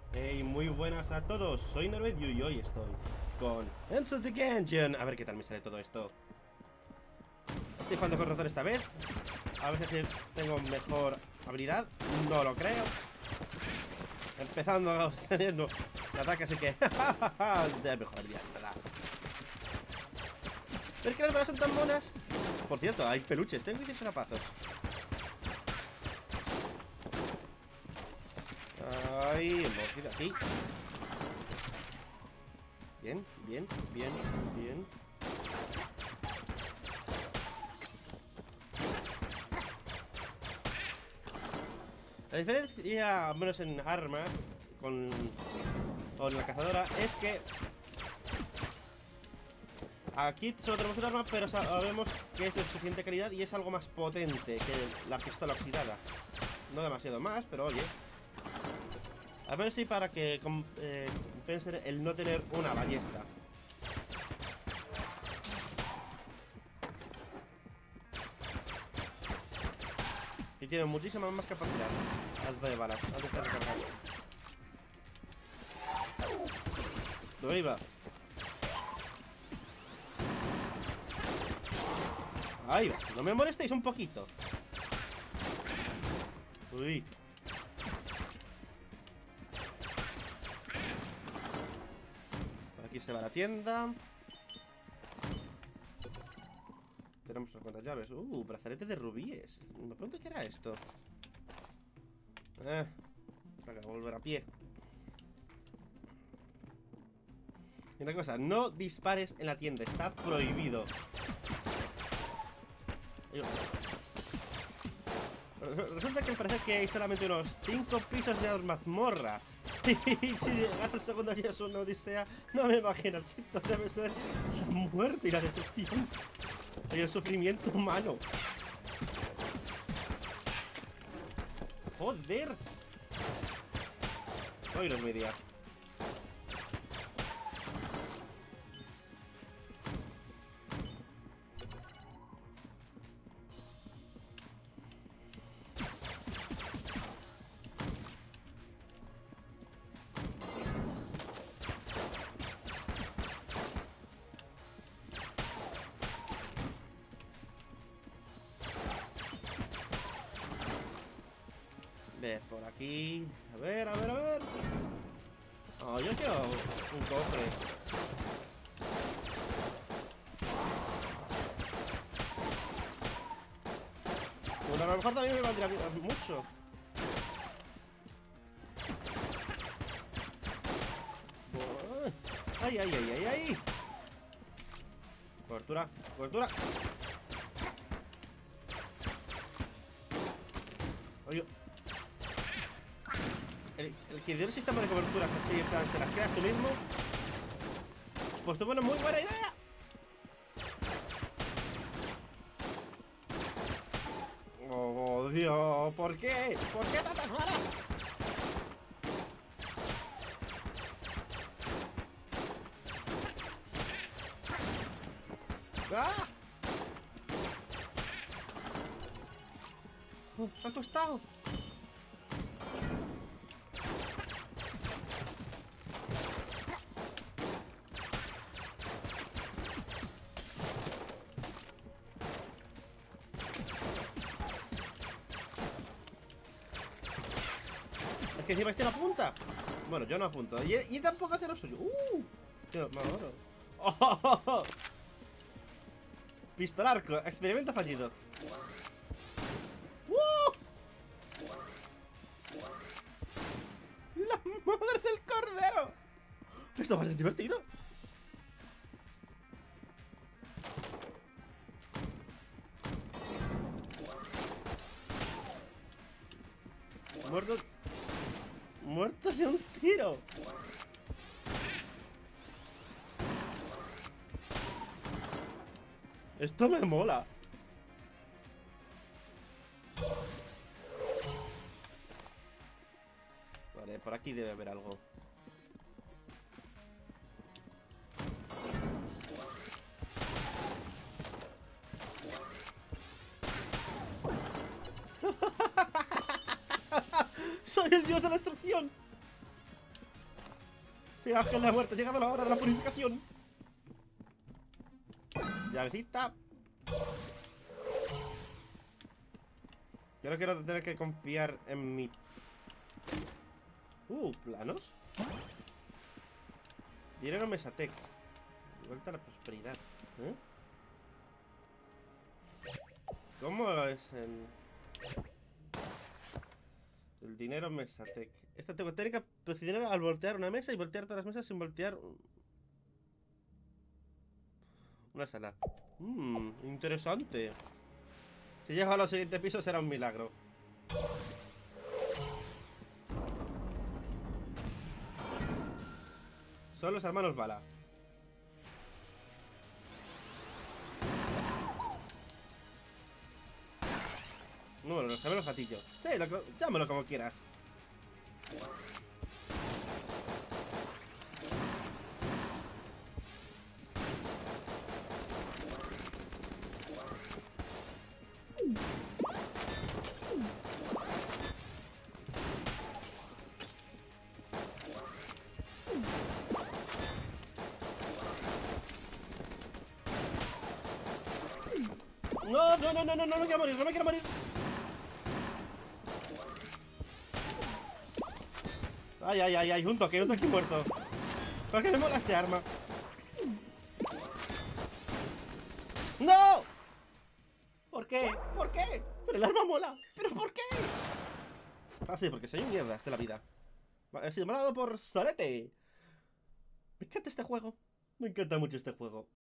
Hey, muy buenas a todos, soy Norvedio y hoy estoy con Enzo the Gungeon. A ver qué tal me sale todo esto. Estoy jugando con rotor esta vez. A ver si tengo mejor habilidad. No lo creo. Empezando teniendo el ataque, así que de mejor habilidad, ¿verdad? ¿Ves que las balas son tan monas? Por cierto, hay peluches, tengo 10 solapazos. Ay, hemos ido aquí. Bien, bien, bien, bien. La diferencia, al menos en arma, con la cazadora, es que aquí solo tenemos un arma, pero sabemos que es de suficiente calidad y es algo más potente que la pistola oxidada. No demasiado más, pero oye. Al menos sí para que compense el no tener una ballesta. Y tiene muchísima más capacidad de balas, antes de estar recargando. ¿Dónde iba? Ahí va, no me molestéis un poquito. Uy. Por aquí se va la tienda. Tenemos unas cuantas llaves. Brazalete de rubíes. Me pregunto qué era esto. Para volver a pie. Y una cosa, no dispares en la tienda, está prohibido. Resulta que parece que hay solamente unos 5 pisos de mazmorra. Y si llegas al segundo día es una odisea, no me imagino. Esto debe ser la muerte y la destrucción y el sufrimiento humano. ¡Joder! Hoy no es mi día. Ve por aquí. A ver, a ver, a ver. Oh, yo quiero un cofre. Bueno, a lo mejor también me valdría mucho. ¡Ay, ay, ay, ay, ay! Cobertura, cobertura. Oye. El que dio el sistema de coberturas así, en plan, te las creas tú mismo. Pues tuvo una muy buena idea. Oh, Dios, ¿por qué? ¿Por qué tantas balas? ¡Ah! Me ha costado. Es que encima este no apunta. Bueno, yo no apunto. Y tampoco hace lo suyo. Tío, me adoro. ¡Oh! Pistola arco. Experimento fallido. ¡La madre del cordero! Esto va a ser divertido. Muerto. Muerto de un tiro. Esto me mola. Vale, por aquí debe haber algo. ¡Soy el dios de la destrucción! Sí, ángel de la muerte, ha llegado la hora de la purificación. Llavecita. Yo no quiero tener que confiar en mi... planos. Dinero Mesatec. Vuelta a la prosperidad. ¿Eh? ¿Cómo es el dinero Mesatec? Esta técnica produce dinero al voltear una mesa y voltear todas las mesas sin voltear una sala. Interesante. Si llego a los siguientes pisos será un milagro. Son los hermanos Bala. No, los gemelos gatillo. Sí, llámalo como quieras. No, no, no, no, no, no me quiero morir, no me quiero morir. Ay, ay, ay, ay, un toque muerto. ¿Por qué me mola este arma? ¡No! ¿Por qué? ¿Por qué? Pero el arma mola. ¿Pero por qué? Ah, sí, porque soy un mierdas de la vida. He sido malado por Sorete. Me encanta este juego. Me encanta mucho este juego.